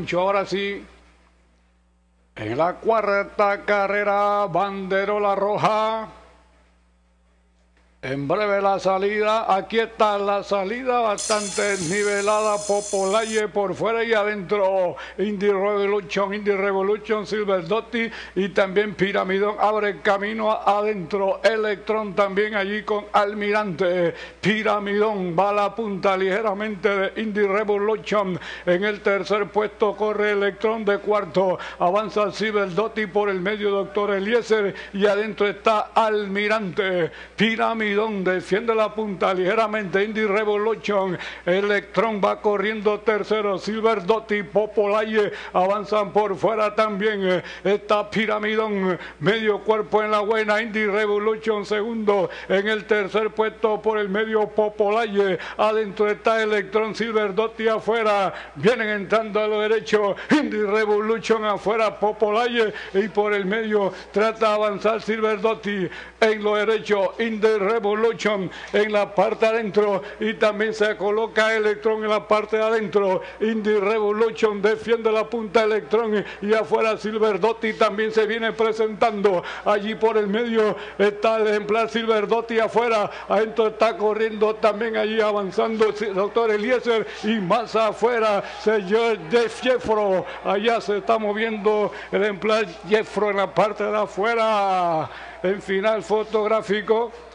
Moncho. Ahora sí, en la cuarta carrera, banderola roja. En breve la salida, aquí está la salida bastante nivelada, Popolaye por fuera y adentro, Indy Revolution, Silver Dotti y también Piramidón abre el camino adentro, Electron también allí con Almirante, Piramidón va a la punta ligeramente de Indy Revolution, en el tercer puesto corre Electron de cuarto, avanza Silver Dotti por el medio Doctor Eliezer y adentro está Almirante, Piramidón defiende la punta ligeramente, Indy Revolution, Electron va corriendo tercero, Silver Dotti, Popolaye avanzan por fuera también, está Piramidón, medio cuerpo en la buena, Indy Revolution segundo, en el tercer puesto por el medio Popolaye, adentro está Electron, Silver Dotti afuera, vienen entrando a lo derecho, Indy Revolution afuera, Popolaye y por el medio trata de avanzar Silver Dotti, en lo derecho, Indy Revolution en la parte adentro y también se coloca Electron en la parte de adentro, Indy Revolution defiende la punta Electron y afuera Silver Dotti también se viene presentando, allí por el medio está el ejemplar Silver Dotti afuera, adentro está corriendo también allí avanzando Doctor Eliezer y más afuera señor Jeffro, allá se está moviendo el ejemplar Jeffro en la parte de afuera, en final fotográfico.